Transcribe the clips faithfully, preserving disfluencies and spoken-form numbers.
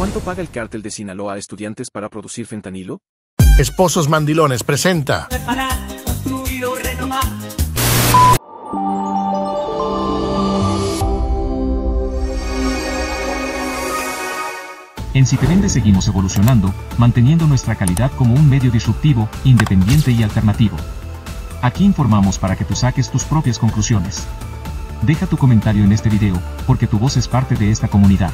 ¿Cuánto paga el cártel de Sinaloa a estudiantes para producir fentanilo? Esposos Mandilones presenta. En Si Te Vende seguimos evolucionando, manteniendo nuestra calidad como un medio disruptivo, independiente y alternativo. Aquí informamos para que tú saques tus propias conclusiones. Deja tu comentario en este video, porque tu voz es parte de esta comunidad.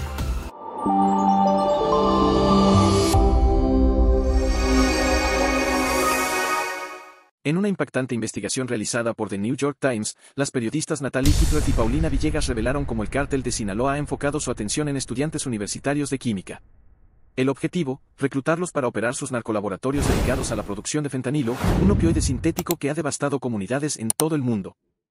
En una impactante investigación realizada por The New York Times, las periodistas Natalie Kittredge y Paulina Villegas revelaron cómo el cártel de Sinaloa ha enfocado su atención en estudiantes universitarios de química. El objetivo, reclutarlos para operar sus narcolaboratorios dedicados a la producción de fentanilo, un opioide sintético que ha devastado comunidades en todo el mundo.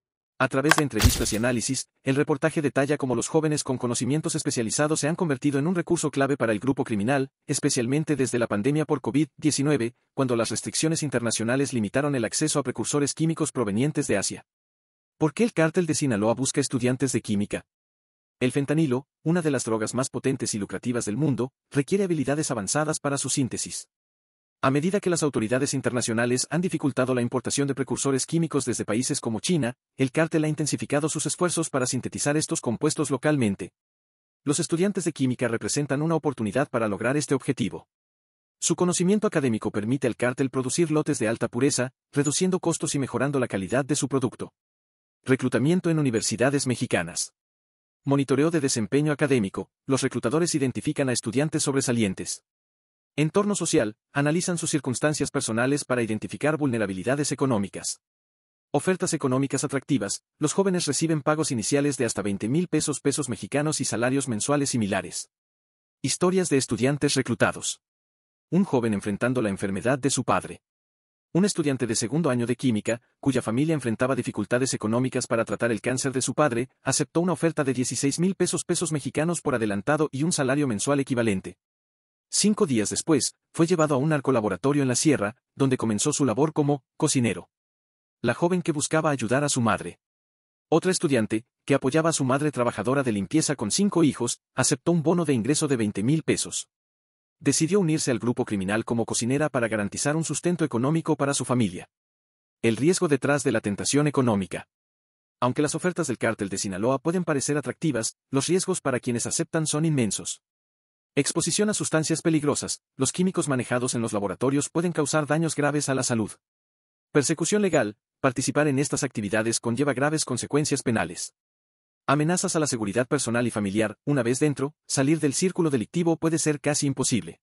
A través de entrevistas y análisis, el reportaje detalla cómo los jóvenes con conocimientos especializados se han convertido en un recurso clave para el grupo criminal, especialmente desde la pandemia por COVID diecinueve, cuando las restricciones internacionales limitaron el acceso a precursores químicos provenientes de Asia. ¿Por qué el cártel de Sinaloa busca estudiantes de química? El fentanilo, una de las drogas más potentes y lucrativas del mundo, requiere habilidades avanzadas para su síntesis. A medida que las autoridades internacionales han dificultado la importación de precursores químicos desde países como China, el cártel ha intensificado sus esfuerzos para sintetizar estos compuestos localmente. Los estudiantes de química representan una oportunidad para lograr este objetivo. Su conocimiento académico permite al cártel producir lotes de alta pureza, reduciendo costos y mejorando la calidad de su producto. Reclutamiento en universidades mexicanas. Monitoreo de desempeño académico. Los reclutadores identifican a estudiantes sobresalientes. Entorno social, analizan sus circunstancias personales para identificar vulnerabilidades económicas. Ofertas económicas atractivas, los jóvenes reciben pagos iniciales de hasta veinte mil pesos pesos mexicanos y salarios mensuales similares. Historias de estudiantes reclutados. Un joven enfrentando la enfermedad de su padre. Un estudiante de segundo año de química, cuya familia enfrentaba dificultades económicas para tratar el cáncer de su padre, aceptó una oferta de dieciséis mil pesos pesos mexicanos por adelantado y un salario mensual equivalente. Cinco días después, fue llevado a un narcolaboratorio en la sierra, donde comenzó su labor como cocinero. La joven que buscaba ayudar a su madre. Otra estudiante, que apoyaba a su madre trabajadora de limpieza con cinco hijos, aceptó un bono de ingreso de veinte mil pesos. Decidió unirse al grupo criminal como cocinera para garantizar un sustento económico para su familia. El riesgo detrás de la tentación económica. Aunque las ofertas del cártel de Sinaloa pueden parecer atractivas, los riesgos para quienes aceptan son inmensos. Exposición a sustancias peligrosas. Los químicos manejados en los laboratorios pueden causar daños graves a la salud. Persecución legal. Participar en estas actividades conlleva graves consecuencias penales. Amenazas a la seguridad personal y familiar. Una vez dentro, salir del círculo delictivo puede ser casi imposible.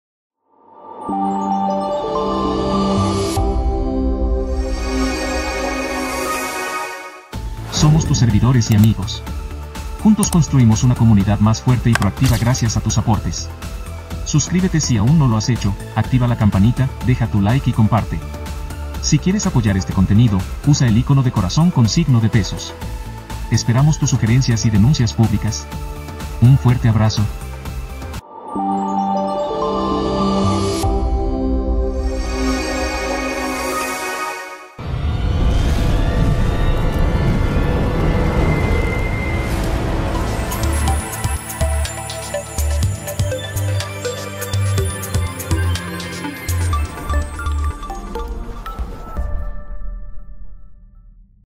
Somos tus servidores y amigos. Juntos construimos una comunidad más fuerte y proactiva gracias a tus aportes. Suscríbete si aún no lo has hecho, activa la campanita, deja tu like y comparte. Si quieres apoyar este contenido, usa el icono de corazón con signo de pesos. Esperamos tus sugerencias y denuncias públicas. Un fuerte abrazo.